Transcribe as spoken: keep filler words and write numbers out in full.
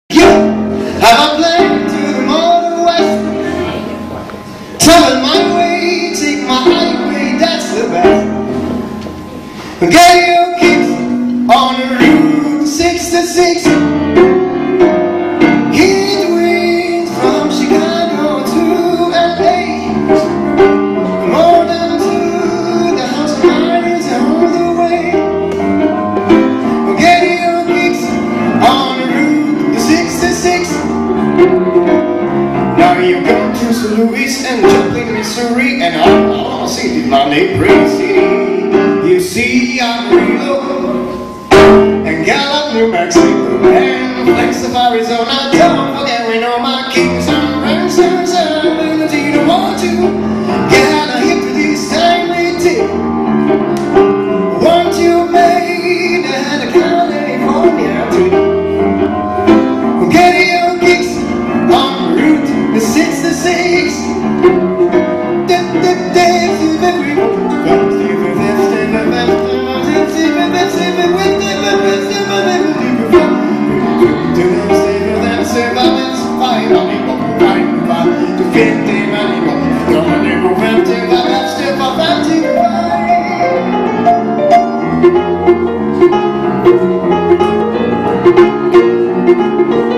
You have a plane to the motor west, travel my way, take my highway, that's the best. Get your kicks on the Route sixty-six. Heat winds from Chicago to L A, more than to the house of miners all the way. Get your kicks on the Route sixty-six. Now you come to Saint Louis and Joplin, Missouri, and all the city, my neighboring city. You see Amarillo and Gallup, New Mexico, and Flex of Arizona. Don't forget we know my kings and ransoms and you don't want to get out of here to this timely tip. Once you made it to California too. Get your kicks on Route sixty-six. Thank you.